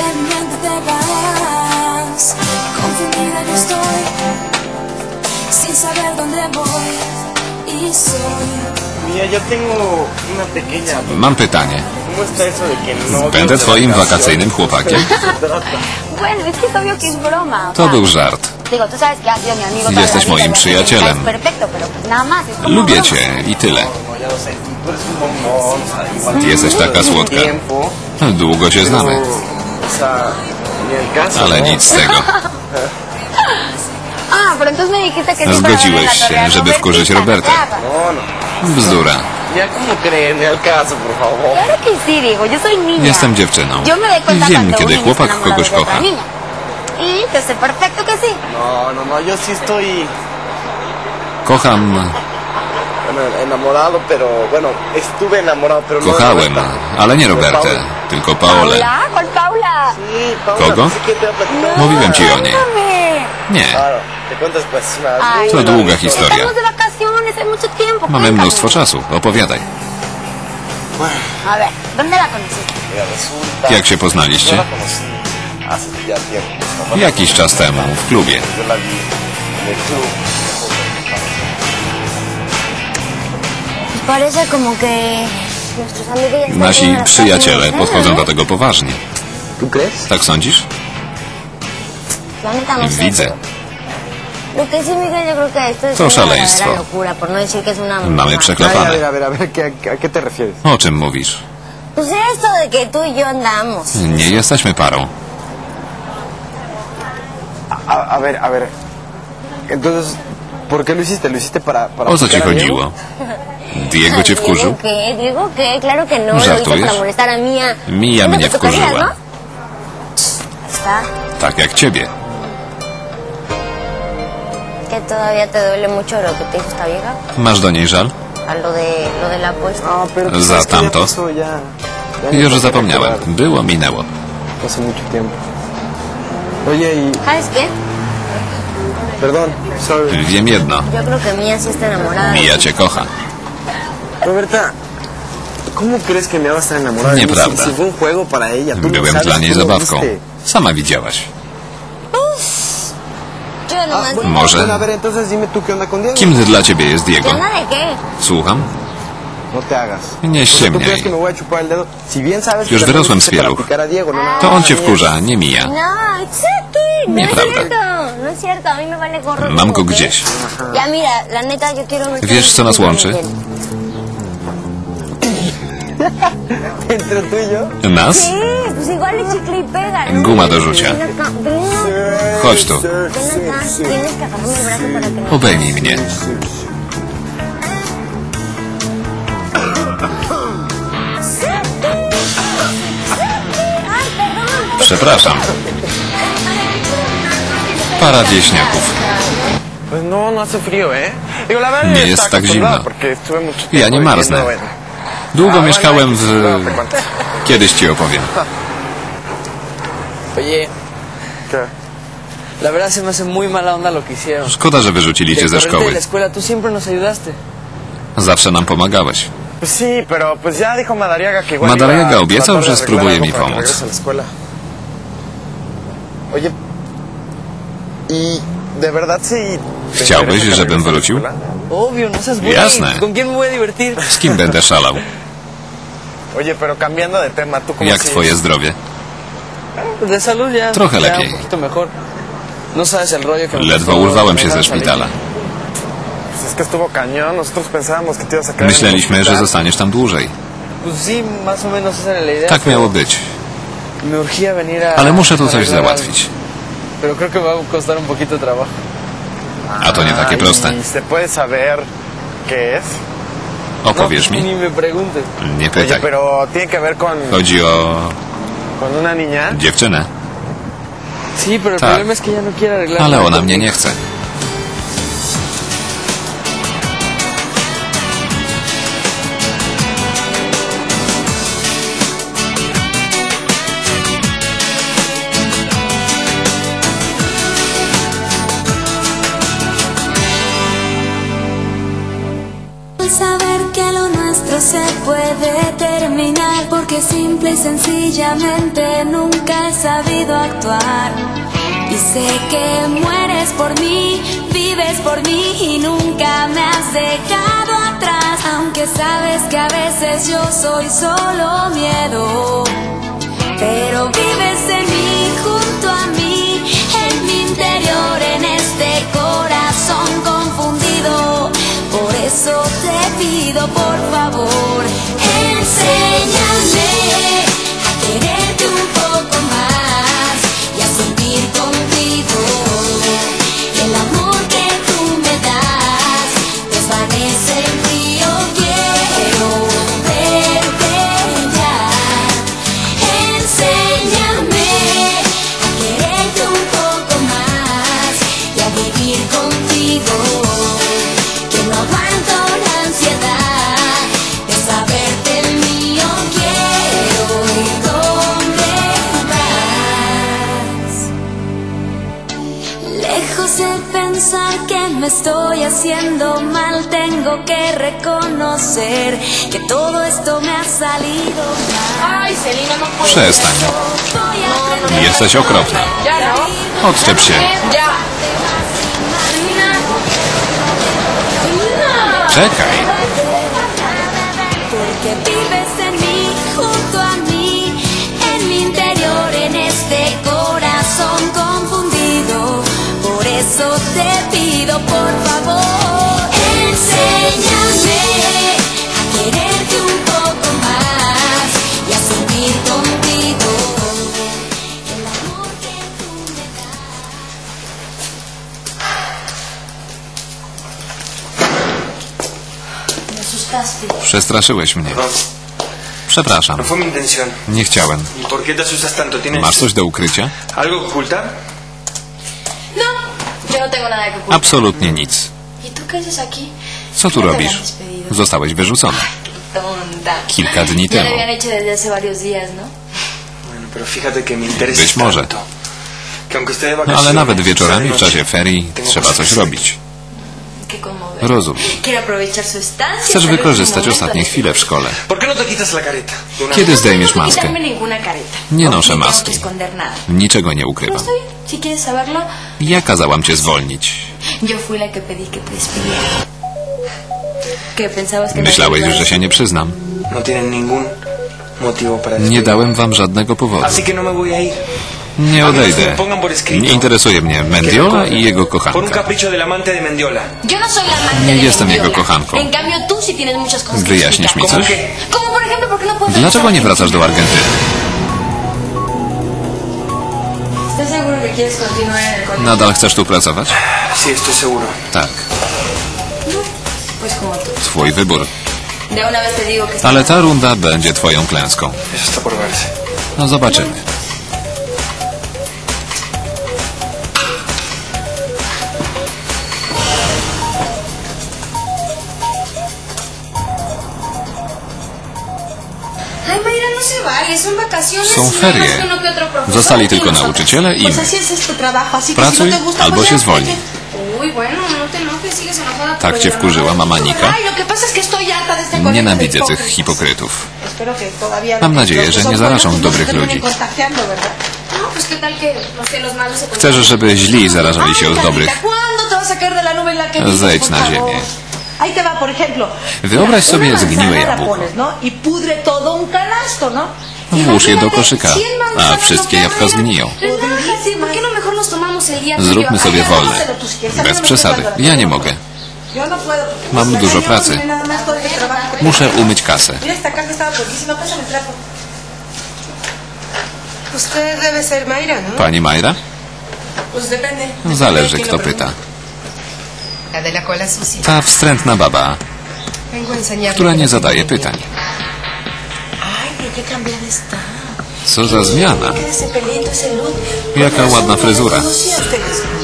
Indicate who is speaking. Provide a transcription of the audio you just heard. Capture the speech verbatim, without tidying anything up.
Speaker 1: miente te vas. Confundida yo estoy, sin saber dónde voy y soy.
Speaker 2: Mija, ja tengo una pequeña...
Speaker 3: Mam pytanie.
Speaker 2: ¿Cómo está eso de que no...
Speaker 3: Będę twoim wakacyjnym chłopakiem?
Speaker 4: Bueno, es que es obvio que es broma.
Speaker 3: To był żart.
Speaker 4: Digo, tú sabes que has sido mi amigo toda la
Speaker 3: Jesteś
Speaker 4: vida,
Speaker 3: moim
Speaker 4: ya sé que
Speaker 3: przyjacielem.
Speaker 4: es perfecto, pero pues nada más, es como
Speaker 3: Lubię
Speaker 4: broma.
Speaker 3: cię i tyle.
Speaker 2: No, ya lo sé. Tú eres un bombón, o sea, igual...
Speaker 3: Ty jesteś taka słodka.
Speaker 2: Tiempo,
Speaker 3: Długo się znamy.
Speaker 2: o sea, ni el caso,
Speaker 3: Ale
Speaker 2: ¿no?
Speaker 3: nic z tego.
Speaker 4: Ah, pero entonces me dijiste que sí para
Speaker 3: Zgodziłeś
Speaker 4: darle la torre
Speaker 3: się,
Speaker 4: a
Speaker 3: żeby wkurzyć
Speaker 4: Robertita,
Speaker 3: Robertę.
Speaker 2: No, no.
Speaker 3: Bzdura.
Speaker 2: Ya, ¿cómo creen? Ni al caso, por favor.
Speaker 4: Claro que sí, Diego, yo soy niña.
Speaker 3: Jestem dziewczyną.
Speaker 4: Yo me doy cuenta
Speaker 3: Wiem,
Speaker 4: cuando
Speaker 3: kiedy
Speaker 4: un niño
Speaker 3: chłopak
Speaker 4: está enamorado
Speaker 3: kogoś
Speaker 4: de otra
Speaker 3: kocha.
Speaker 4: niña. Y te sé perfecto que sí.
Speaker 2: No, no, no, yo sí estoy...
Speaker 3: Kocham,
Speaker 2: Bueno, enamorado, pero... Bueno, estuve enamorado, pero no... de
Speaker 3: kochałem,
Speaker 2: Roberta.
Speaker 3: ale nie
Speaker 2: De
Speaker 3: Robertę,
Speaker 2: Paula.
Speaker 3: tylko Paolę.
Speaker 4: ¿Paula? ¿Cuál Paula?
Speaker 2: Sí, Paula.
Speaker 3: Kogo?
Speaker 2: Sí que te voy a platicar.
Speaker 3: Mówiłem ci o niej.
Speaker 4: Cuéntame.
Speaker 3: Nie,
Speaker 2: Claro, te cuento después. Una
Speaker 4: Ay,
Speaker 3: To
Speaker 2: muy
Speaker 3: długa
Speaker 2: larga
Speaker 3: historia.
Speaker 4: Estamos de vacaciones, hay mucho tiempo.
Speaker 3: mamy
Speaker 4: cuéntame.
Speaker 3: mnóstwo czasu. Opowiadaj.
Speaker 4: A ver, ¿dónde la conociste?
Speaker 2: Mira, resulta...
Speaker 3: Jak się
Speaker 2: Yo
Speaker 3: poznaliście?
Speaker 2: la conocí hace ya tiempo. ¿no?
Speaker 3: Jakiś czas temu, w klubie.
Speaker 2: Yo la vi en el club.
Speaker 4: Parece como que nuestros amigos ya están
Speaker 3: Nasi
Speaker 4: en las
Speaker 3: przyjaciele
Speaker 4: páginas,
Speaker 3: podchodzą
Speaker 4: ¿no?
Speaker 3: do tego poważnie.
Speaker 2: ¿Tú crees?
Speaker 3: Tak sądzisz?
Speaker 4: La neta no sé.
Speaker 3: Widzę.
Speaker 4: Lo que sí, Miguel, yo creo que esto es
Speaker 3: To
Speaker 4: una
Speaker 3: szaleństwo.
Speaker 4: verdadera locura, por no decir que es una...
Speaker 3: Mamy
Speaker 2: Ay, a
Speaker 3: przeklepane.
Speaker 2: ver, a ver, a ver, ¿qué- ¿a qué te refieres?
Speaker 3: O czym mówisz?
Speaker 4: Pues esto de que tú y yo andamos.
Speaker 3: Nie jesteśmy parą.
Speaker 2: A, a ver, a ver. Entonces, ¿por qué lo hiciste? ¿Lo hiciste para, para
Speaker 3: O co ci
Speaker 2: picar a Diego?
Speaker 3: chodziło? Diego cię wkurzył?
Speaker 4: ¿Diego qué? ¿Diego qué? Claro que no, lo hice
Speaker 3: ¿Żartujesz?
Speaker 4: para molestar a Mía.
Speaker 3: Mía
Speaker 4: Es lo
Speaker 3: mnie
Speaker 4: que tú querías,
Speaker 3: wkurzyła.
Speaker 4: ¿no? Está,
Speaker 3: Tak jak ciebie.
Speaker 4: que todavía te duele mucho lo que te hizo esta vieja.
Speaker 3: Masz do niej żal?
Speaker 4: A lo de, lo de la apuesta.
Speaker 2: No, pero tú
Speaker 3: Za
Speaker 2: sabes que ya
Speaker 3: tamto.
Speaker 2: pasó, ya, ya ni
Speaker 3: Już
Speaker 2: por qué
Speaker 3: zapomniałem.
Speaker 2: recordar.
Speaker 3: Było, minęło.
Speaker 2: Hace mucho tiempo. Oye, y...
Speaker 4: ¿Sabes qué?
Speaker 2: Perdón, sorry.
Speaker 3: Wiem jedno.
Speaker 4: Yo creo que Mía sí está enamorada.
Speaker 3: Mija cię kocha.
Speaker 2: Roberta, ¿cómo crees que me va a estar enamorada de mí?
Speaker 3: Nieprawda.
Speaker 2: Si, si fue un juego para ella, tú no
Speaker 3: Byłem
Speaker 2: sabes,
Speaker 3: dla niej
Speaker 2: tú lo
Speaker 3: zabawką.
Speaker 2: viste.
Speaker 3: Sama widziałaś.
Speaker 4: Yo nomás
Speaker 2: Ah,
Speaker 4: digo,
Speaker 3: Może.
Speaker 2: Bueno, a ver, entonces dime tú qué onda con Diego.
Speaker 3: Kim dla ciebie jest Diego?
Speaker 4: ¿qué onda de qué?
Speaker 3: Słucham?
Speaker 2: No te hagas.
Speaker 3: Nie
Speaker 2: O sea, ¿tú crees
Speaker 3: ściemniaj.
Speaker 2: que me voy a chupar el dedo? Si bien sabes
Speaker 3: Już
Speaker 2: que la
Speaker 3: wyrosłem z
Speaker 2: hiciste para
Speaker 3: pieluch.
Speaker 2: picar a Diego, no nada
Speaker 3: To
Speaker 2: más
Speaker 3: on cię
Speaker 2: a mí.
Speaker 3: wkurza, nie Mija.
Speaker 4: No, exacto. No es
Speaker 3: Nieprawda.
Speaker 4: cierto. No es cierto. A mí me vale gorro.
Speaker 3: Mam
Speaker 4: todo,
Speaker 3: go
Speaker 4: ¿ok?
Speaker 3: gdzieś.
Speaker 4: Ya mira, la neta, yo quiero...
Speaker 3: Wiesz, co nas łączy?
Speaker 2: Entre tú y yo.
Speaker 3: Nas?
Speaker 4: Sí, pues igual el chicle y pega, ¿no?
Speaker 3: Guma do rzucia.
Speaker 4: Ven acá, ven acá.
Speaker 3: Chodź tu.
Speaker 4: Ven acá. Tienes que agarrarme el brazo para que me...
Speaker 3: Obejmij mnie.
Speaker 4: Ay, perdón.
Speaker 3: Przepraszam. Para wieśniaków.
Speaker 2: Pues no, no hace frío, ¿eh? Digo, la verdad
Speaker 3: Nie
Speaker 2: está
Speaker 3: jest tak
Speaker 2: acostumbrada
Speaker 3: zimno.
Speaker 2: porque estuve mucho
Speaker 3: Ja
Speaker 2: tiempo
Speaker 3: nie marznę.
Speaker 2: viviendo en-
Speaker 3: Długo
Speaker 2: Ah,
Speaker 3: mieszkałem w...
Speaker 2: bueno, no te cuento.
Speaker 3: Kiedyś ci opowiem.
Speaker 5: Oye,
Speaker 2: ¿Qué?
Speaker 5: la verdad se me hace muy mala onda lo que hicieron.
Speaker 3: Szkoda, że wyrzucili cię ze
Speaker 5: correrte de
Speaker 3: szkoły.
Speaker 5: la escuela, tú siempre nos ayudaste.
Speaker 3: Zawsze nam pomagałeś.
Speaker 2: Pues sí, pero pues ya dijo Madariaga que igual
Speaker 3: Madariaga
Speaker 2: iba a
Speaker 3: obiecał,
Speaker 2: tratar de
Speaker 3: że spróbuje
Speaker 2: arreglar
Speaker 3: mi
Speaker 2: algo para que
Speaker 3: pomóc.
Speaker 2: regrese a la escuela. Oye, ¿y de verdad sí? te
Speaker 3: Chciałbyś,
Speaker 2: interesa que
Speaker 3: żebym
Speaker 2: regrese a la
Speaker 3: wrócił?
Speaker 2: escuela?
Speaker 5: Obvio, no seas güey.
Speaker 3: Jasne.
Speaker 5: ¿Con quién me voy a divertir?
Speaker 3: Z kim będę szalał?
Speaker 2: Oye, pero cambiando de tema, ¿tú cómo
Speaker 3: Jak
Speaker 2: sigues?
Speaker 3: twoje zdrowie?
Speaker 5: De salud ya.
Speaker 3: Trochę
Speaker 5: ya
Speaker 3: lepiej.
Speaker 5: un poquito mejor. No sabes el rollo que me
Speaker 3: Ledwo
Speaker 5: pasó
Speaker 3: urwałem się
Speaker 5: cuando
Speaker 3: ze
Speaker 5: iba a salir.
Speaker 3: szpitala.
Speaker 2: Pues es que estuvo cañón, nosotros pensábamos que te ibas a quedar en el
Speaker 3: Myśleliśmy, że
Speaker 2: hospital.
Speaker 3: zostaniesz tam dłużej.
Speaker 5: Pues sí, más o menos esa era la idea.
Speaker 3: Tak
Speaker 5: pero
Speaker 3: miało być.
Speaker 5: Me urgía venir a...
Speaker 3: Ale muszę tu coś
Speaker 5: arreglar algo.
Speaker 3: załatwić.
Speaker 5: Pero creo que me va a costar un poquito de trabajo.
Speaker 3: A to nie takie
Speaker 2: Ah,
Speaker 3: proste.
Speaker 2: ¿y se puede saber qué es?
Speaker 3: Opowiesz
Speaker 5: no,
Speaker 3: mi?
Speaker 5: Ni me preguntes.
Speaker 3: Nie
Speaker 2: Oye,
Speaker 3: pytaj.
Speaker 2: pero tiene que ver con,
Speaker 3: Chodzi o
Speaker 2: con una niña.
Speaker 3: dziewczynę.
Speaker 5: Sí, pero el
Speaker 3: Tak.
Speaker 5: problema es que ella no quiere arreglar
Speaker 3: Ale
Speaker 5: nada
Speaker 3: ona mnie
Speaker 5: conmigo.
Speaker 3: nie chce.
Speaker 1: Saber que lo nuestro se puede terminar, porque simple y sencillamente nunca he sabido actuar. Y sé que mueres por mí, vives por mí y nunca me has dejado atrás. Aunque sabes que a veces yo soy solo miedo, pero vives en mí, junto a mí, en mi interior, en este corazón confundido. Por eso te pido, por favor, enséñame a quererte un poco más y a sentir contigo el amor que tú me das. Desvanece en mí, yo quiero verte ya. Enséñame a quererte un poco más y a vivir contigo, que no aguanto la ansiedad de saberte el mío. Quiero ir donde vas. Lejos de pensar que me estoy haciendo mal, tengo que reconocer que todo esto me ha salido mal.
Speaker 4: Ay, Celina, no puedo.
Speaker 3: Przestań.
Speaker 1: Voy a aprender
Speaker 3: Jesteś okropna.
Speaker 4: Ya, ¿no?
Speaker 3: Odczep się.
Speaker 4: Ya. Celina. Celina.
Speaker 3: Czekaj.
Speaker 1: porque vives en mí, junto a mí, en mi interior, en este corazón confundido. Por eso te pido, por favor, enséñame a quererte un poco más y a sentir contigo el amor que tú me das. Me asustaste.
Speaker 3: Przestraszyłeś mnie.
Speaker 2: Perdón,
Speaker 3: Przepraszam.
Speaker 2: no fue mi intención.
Speaker 3: Nie chciałem.
Speaker 2: ¿Y por qué te asustas tanto? ¿Tienes
Speaker 3: Masz coś do ukrycia?
Speaker 2: algo que ocultar?
Speaker 4: No, yo no tengo nada que ocultar.
Speaker 3: Absolutnie nic.
Speaker 4: ¿Y tú qué haces aquí?
Speaker 3: Co tu
Speaker 4: ¿Qué te
Speaker 3: robisz?
Speaker 4: habían despedido?
Speaker 3: Zostałeś wyrzucony.
Speaker 4: Qué tonta.
Speaker 3: Kilka dni
Speaker 4: Ya lo
Speaker 3: temu.
Speaker 4: habían hecho desde hace varios días, ¿no?
Speaker 2: Bueno, pero fíjate que me interesa
Speaker 3: Być może.
Speaker 2: tanto, que aunque esté de
Speaker 3: No,
Speaker 2: vacaciones,
Speaker 3: ale nawet
Speaker 2: esa
Speaker 3: wieczorami w
Speaker 2: noche,
Speaker 3: czasie ferii
Speaker 2: tengo
Speaker 3: trzeba
Speaker 2: cosas
Speaker 3: coś
Speaker 2: que
Speaker 3: robić.
Speaker 4: Qué conmovedor.
Speaker 3: Rozum.
Speaker 4: Quiere aprovechar su estancia.
Speaker 3: Chcesz
Speaker 4: hasta el
Speaker 3: wykorzystać
Speaker 4: último
Speaker 3: ostatnie
Speaker 4: momento.
Speaker 3: chwile w szkole.
Speaker 2: ¿Por qué no te quitas la careta? de una
Speaker 3: Kiedy
Speaker 2: vez?
Speaker 3: zdejmiesz
Speaker 4: No tengo que
Speaker 3: maskę?
Speaker 4: quitarme ninguna careta.
Speaker 3: Nie
Speaker 4: No
Speaker 3: noszę
Speaker 4: tengo
Speaker 3: maski.
Speaker 4: que esconder nada.
Speaker 3: Niczego nie
Speaker 4: No,
Speaker 3: ukrywam.
Speaker 4: está bien. Si quieres saberlo,
Speaker 3: Ja kazałam cię zwolnić.
Speaker 4: yo fui la que pedí que te despidiera. ¿Qué pensabas que no
Speaker 3: Myślałeś
Speaker 4: te iba
Speaker 3: już,
Speaker 4: a
Speaker 3: że się nie przyznam.
Speaker 2: No tienen ningún motivo para
Speaker 3: Nie
Speaker 2: despedirme.
Speaker 3: dałem wam żadnego powodu.
Speaker 2: Así que no me voy a ir.
Speaker 3: Nie odejdę. Nie interesuje mnie Mendiola i jego
Speaker 2: Por un
Speaker 3: kochanka.
Speaker 2: capricho del amante de Mendiola.
Speaker 4: Yo no soy la amante
Speaker 3: Nie
Speaker 4: de
Speaker 3: jestem jego
Speaker 4: Mendiola.
Speaker 3: kochanką.
Speaker 4: En cambio, tú sí tienes muchas cosas que
Speaker 3: Wyjaśnisz mi
Speaker 4: explicar.
Speaker 3: coś?
Speaker 2: ¿Cómo qué?
Speaker 4: Como por ejemplo, ¿por qué no puedes
Speaker 3: Dlaczego nie
Speaker 4: regresar a
Speaker 3: wracasz do
Speaker 4: Argentina?
Speaker 3: Argentyny?
Speaker 4: ¿Estás seguro que quieres continuar en el colegio?
Speaker 3: Nadal chcesz tu pracować?
Speaker 2: Sí, estoy seguro.
Speaker 3: Tak.
Speaker 4: Pues como tú.
Speaker 3: Twój wybór.
Speaker 4: De una vez te digo que...
Speaker 3: Ale ta runda będzie twoją klęską.
Speaker 2: Eso está por verse.
Speaker 3: No zobaczymy.
Speaker 4: Ay, Mayra, no se vaya, son vacaciones.
Speaker 3: Są
Speaker 4: y
Speaker 3: ferie.
Speaker 4: nada más uno que otro profesor
Speaker 3: Zostali
Speaker 4: y
Speaker 3: tylko
Speaker 4: nosotros.
Speaker 3: nauczyciele i
Speaker 6: Pues
Speaker 3: my.
Speaker 6: así es, es tu trabajo, así que
Speaker 3: Pracuj,
Speaker 6: si no te gusta,
Speaker 3: albo
Speaker 6: pues
Speaker 3: się
Speaker 6: ya,
Speaker 3: zwolnij.
Speaker 4: Uy, bueno, no te enojes, sigues enojada.
Speaker 3: Tak cię wkurzyła mama Nika?
Speaker 6: Ay, lo que pasa es que estoy harta de este colegio de
Speaker 3: Nienawidzę tych
Speaker 6: hipócritas.
Speaker 3: hipokrytów.
Speaker 6: Espero que todavía
Speaker 3: Mam
Speaker 6: los
Speaker 3: nadzieję,
Speaker 6: que
Speaker 3: że
Speaker 6: son
Speaker 3: nie zarażą
Speaker 6: buenos, no se
Speaker 3: dobrych
Speaker 6: terminen
Speaker 3: ludzi.
Speaker 6: contagiando, ¿verdad?
Speaker 4: No, pues qué tal que, no sé, los malos se
Speaker 3: Chcesz, żeby źli zarażali się
Speaker 6: Ay,
Speaker 3: od
Speaker 6: Carlita,
Speaker 3: dobrych?
Speaker 6: ¿cuándo te vas a sacar de la nube en la que vives,
Speaker 3: Zejdź
Speaker 6: por
Speaker 3: na
Speaker 6: favor?
Speaker 3: ziemię.
Speaker 6: Ahí te va, por ejemplo.
Speaker 3: Wyobraź
Speaker 6: Mira,
Speaker 3: sobie
Speaker 6: una
Speaker 3: zgniłe
Speaker 6: manzana la
Speaker 3: jabłko.
Speaker 6: pones, ¿no? Y pudre todo un canasto, ¿no?
Speaker 3: Włóż je do
Speaker 6: Imagínate,
Speaker 3: koszyka,
Speaker 6: cien
Speaker 3: a
Speaker 6: manzanas
Speaker 3: wszystkie
Speaker 6: no
Speaker 3: jabłka
Speaker 6: quedan.
Speaker 3: zgniją.
Speaker 4: Relájate, ¿por qué no mejor nos tomamos el día?
Speaker 3: Zróbmy sobie wolne. Bez przesady. Ja nie mogę.
Speaker 6: Yo no puedo.
Speaker 3: Mam
Speaker 6: Pues,
Speaker 3: dużo
Speaker 6: yo
Speaker 3: pracy.
Speaker 6: nada más todo este trabajo.
Speaker 3: Muszę umyć kasę.
Speaker 6: Mira, esta caja estaba poquísima, pásame el trapo.
Speaker 7: Usted debe ser Mayra, ¿no?
Speaker 3: Pani Majra?
Speaker 7: Pues depende.
Speaker 3: Zależy, kto pyta.
Speaker 7: La de la cola sucia.
Speaker 3: Ta wstrętna baba,
Speaker 7: Vengo a enseñarle.
Speaker 3: która nie zadaje pytań.
Speaker 6: Ay, pero qué cambiada está.
Speaker 3: Co za zmiana.
Speaker 6: Ese pelito, ese look.
Speaker 3: Jaka ładna fryzura.
Speaker 6: ¿Conocía ustedes?